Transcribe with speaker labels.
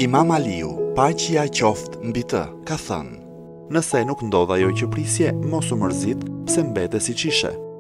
Speaker 1: Imam Aliu, paqja qoftë mbi të, ka thënë: "Nëse nuk ndodh ajo që prisje, mos u mërzit, pse mbete siç ishe."